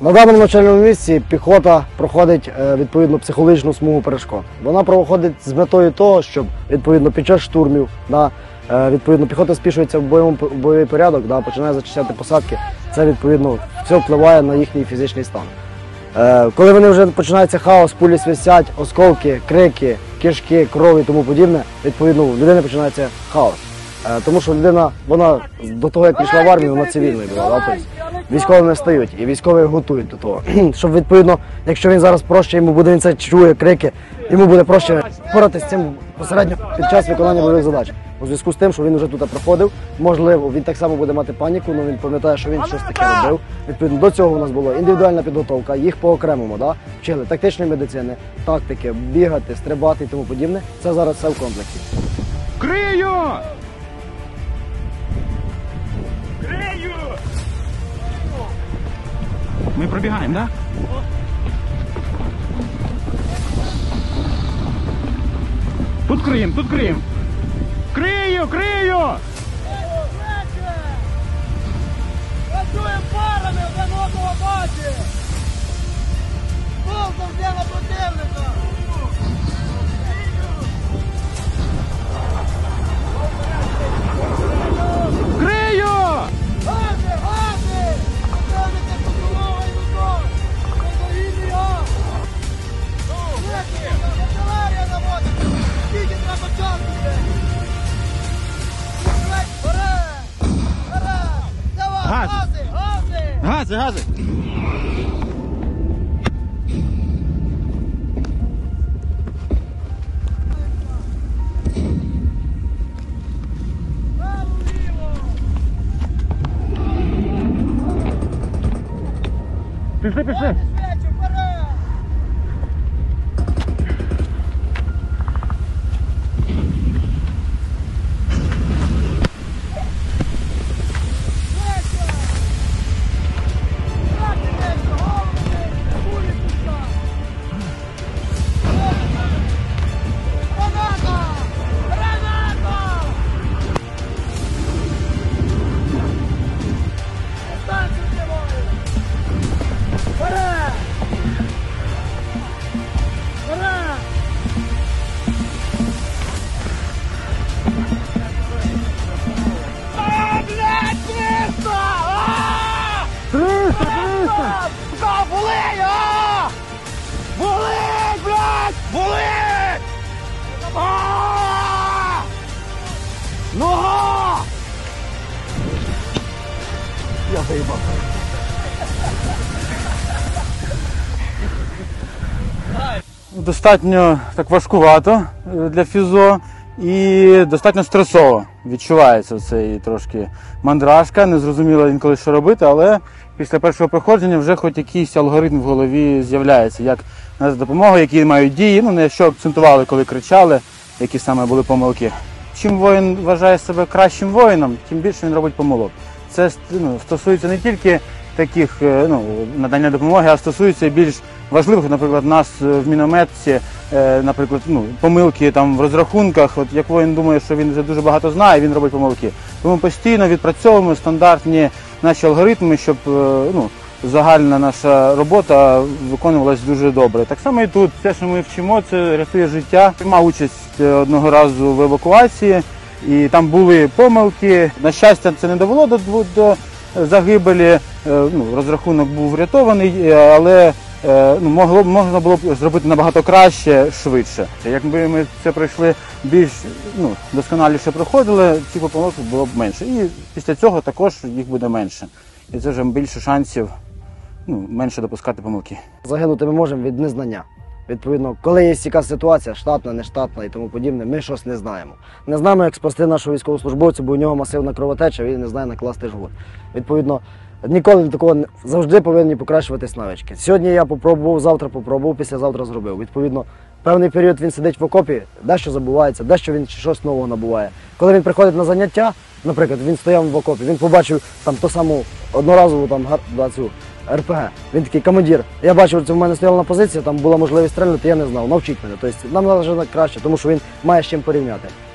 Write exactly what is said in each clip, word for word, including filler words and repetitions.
На даному навчальному місці піхота проходить відповідно психологічну смугу перешкод. Вона проходить з метою того, щоб відповідно під час штурмів, да, відповідно піхота спішується в бойовий, бойовий порядок, да, починає зачищати посадки. Це відповідно все впливає на їхній фізичний стан. Коли вони вже починається хаос, пулі свистять, осколки, крики, кишки, кров і тому подібне, відповідно у людини починається хаос. Тому що людина, вона до того, як пішла в армію, вона цивільною була. Да? Тобто, військовими стають і військові готують до того. Щоб відповідно, якщо він зараз проще, йому буде, він це чує, крики, йому буде проще впоратися з цим посередньо під час виконання бойових задач. У зв'язку з тим, що він вже тут проходив, можливо, він так само буде мати паніку, але він пам'ятає, що він щось таке робив. Відповідно, до цього у нас була індивідуальна підготовка, їх по-окремому, да? Вчили тактичної медицини, тактики, бігати, стрибати і тому подібне. Це зараз все в комплексі. Крию! Крию! Ми пробігаємо, так? Да? Тут криємо, тут криємо. Крию, крию! Працюємо парами, один одного бачить! Пол завжди на противника! Крию! Гази, гази! Противника поціловує рукою! Негодійний газ! Артилерія наводиться! Скільки треба часу, блядь! Вперед! Вперед! Давай, Газ. гази, гази! Гази, гази! Право-ліво! Пішли, пішли! Швидше, вперед! Швидше! Трати нижче, голову нижче, кулі пускай! Граната! Граната! Станцію тримаю! Вперед! Вперед! А, блядь, триста! А! Триста, триста! Сука, болить, а! Болить, блядь! Болить! А! Нога! Я заїбав. Достатньо так важкувато для фізо і достатньо стресово. Відчувається цей трошки мандражка, не зрозуміло інколи, що робити, але після першого проходження вже хоч якийсь алгоритм в голові з'являється, як надати допомогу, які мають дії, ну не що акцентували, коли кричали, які саме були помилки. Чим воїн вважає себе кращим воїном, тим більше він робить помилок. Це ну, стосується не тільки таких ну, надання допомоги, а стосується більш важливих, наприклад, нас в мінометці, наприклад, ну, помилки там в розрахунках. От як воїн думає, що він вже дуже багато знає, він робить помилки. Тому постійно відпрацьовуємо стандартні наші алгоритми, щоб ну, загальна наша робота виконувалась дуже добре. Так само і тут. Те, що ми вчимо, це рятує життя. Мав участь одного разу в евакуації, і там були помилки. На щастя, це не довело до, до загибелі. Ну, розрахунок був врятований, але ну, могло, можна було б зробити набагато краще, швидше. Якби ми це пройшли більш ну, досконаліше проходили, ці помилок було б менше. І після цього також їх буде менше. І це вже більше шансів ну, менше допускати помилки. Загинути ми можемо від незнання. Відповідно, коли є якась ситуація, штатна, нештатна і тому подібне, ми щось не знаємо. Не знаємо, як спасти нашого військовослужбовця, бо у нього масивна кровотеча, він не знає накласти жгут. Відповідно, ніколи такого завжди повинні покращуватись навички. Сьогодні я попробував, завтра попробував, післязавтра зробив. Відповідно, певний період він сидить в окопі, дещо забувається, дещо він щось нового набуває. Коли він приходить на заняття, наприклад, він стояв в окопі, він побачив там ту саму одноразову там, да, цю ер пе ге. Він такий командир. Я бачив, це в мене стояла на позиції, там була можливість стрельнути, я не знав, навчіть мене. Тобто нам належить краще, тому що він має з чим порівняти.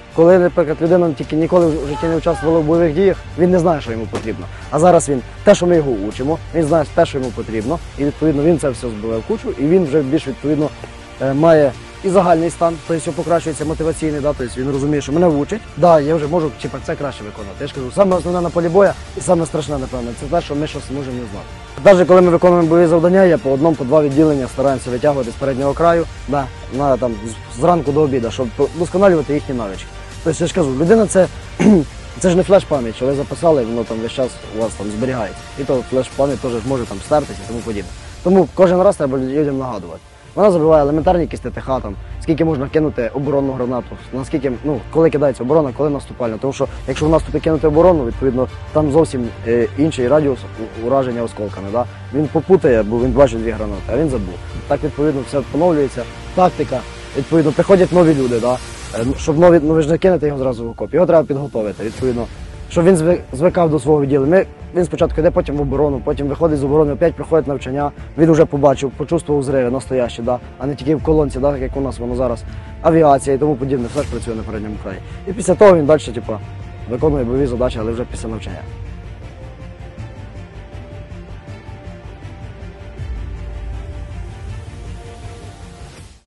Коли, наприклад, людина тільки ніколи в житті не участвувала в бойових діях, він не знає, що йому потрібно. А зараз він те, що ми його учимо, він знає те, що йому потрібно, і відповідно він це все збиває в кучу, і він вже більш відповідно е, має і загальний стан, тобто покращується мотиваційний, да, тобто він розуміє, що мене вчать, да, я вже можу типу, це краще виконувати. Я ж кажу, саме основне на полі боя і саме страшне, напевно, це те, що ми щось можемо не знати. Навіть коли ми виконуємо бойові завдання, я по одному, по два відділення стараємося витягувати з переднього краю, да, на, там, з- зранку до обіду, щоб вдосконалювати їхні навички. Тобто я ж кажу, людина це, це ж не флеш-пам'ять, що ви записали, воно там весь час у вас там зберігається. І то флеш-пам'ять теж може там стертися і тому подібне. Тому кожен раз треба людям нагадувати. Вона забиває елементарні якісь ТТХ, там, скільки можна кинути оборонну гранату, наскільки, ну, коли кидається оборона, коли наступальна. Тому що якщо в наступі кинути оборону, відповідно, там зовсім е, інший радіус у- ураження осколками. Да? Він попутає, бо він бачить дві гранати, а він забув. Так, відповідно, все поновлюється, тактика, відповідно, приходять нові люди, да? Е, щоб нові, ну ви ж не кинете його зразу в окоп, його треба підготовити, відповідно. Щоб він звик- звикав до свого відділу. Ми, він спочатку йде, потім в оборону, потім виходить з оборони, опять проходить навчання. Він вже побачив, почувствував зриви настоящі, да? А не тільки в колонці, да? як у нас воно зараз, авіація і тому подібне, все ж працює на передньому краї. І після того він далі типу, виконує бойові задачі, але вже після навчання.